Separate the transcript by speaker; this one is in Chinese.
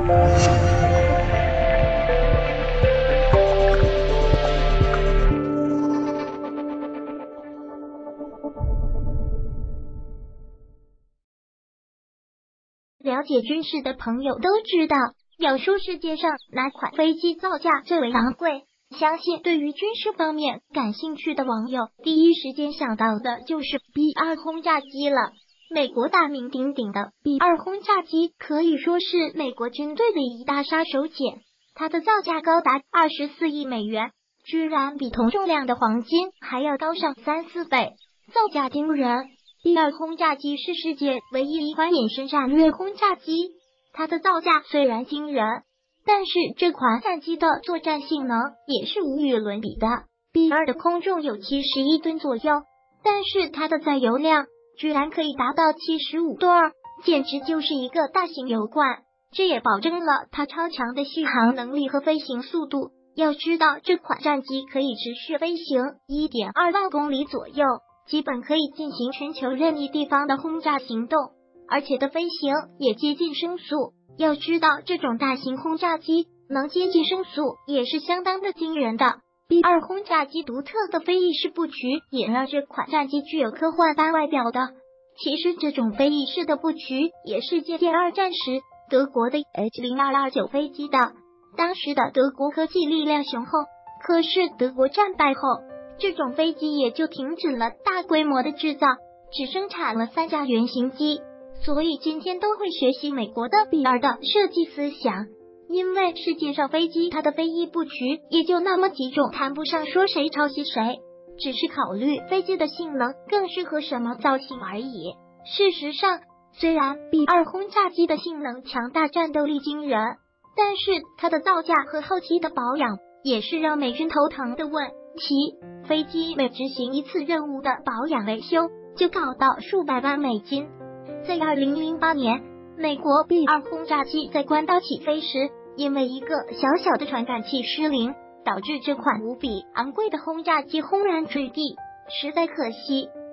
Speaker 1: 了解军事的朋友都知道，要说世界上哪款飞机造价最为昂贵，相信对于军事方面感兴趣的网友第一时间想到的就是 B-2 轰炸机了。美国大名鼎鼎的 B-2 轰炸机可以说是美国军队的一大杀手锏，它的造价高达24亿美元，居然比同重量的黄金还要高上3-4倍，造价惊人。B-2 轰炸机是世界唯一一款隐身战略轰炸机，它的造价虽然惊人，但是这款战机的作战性能也是无与伦比的。B-2 的空重有71吨左右，但是它的载油量居然可以达到75吨，简直就是一个大型油罐，这也保证了它超强的续航能力和飞行速度。要知道，这款战机可以持续飞行 1.2 万公里左右，基本可以进行全球任意地方的轰炸行动，而且的飞行也接近声速。要知道，这种大型轰炸机能接近声速也是相当的惊人的。B-2 轰炸机独特的飞翼式布局也让这款战机具有科幻般外表的。其实这种飞翼式的布局也是借鉴二战时德国的 H0229 飞机的。当时的德国科技力量雄厚，可是德国战败后，这种飞机也就停止了大规模的制造，只生产了3架原型机。所以今天都会学习美国的 B-2 的设计思想，因为世界上飞机它的飞翼布局也就那么几种，谈不上说谁抄袭谁，只是考虑飞机的性能更适合什么造型而已。事实上，虽然 B-2 轰炸机的性能强大，战斗力惊人，但是它的造价和后期的保养也是让美军头疼的问题。飞机每执行一次任务的保养维修就高到数百万美金。在2008年，美国 B-2 轰炸机在关岛起飞时，因为一个小小的传感器失灵，导致这款无比昂贵的轰炸机轰然坠地，实在可惜。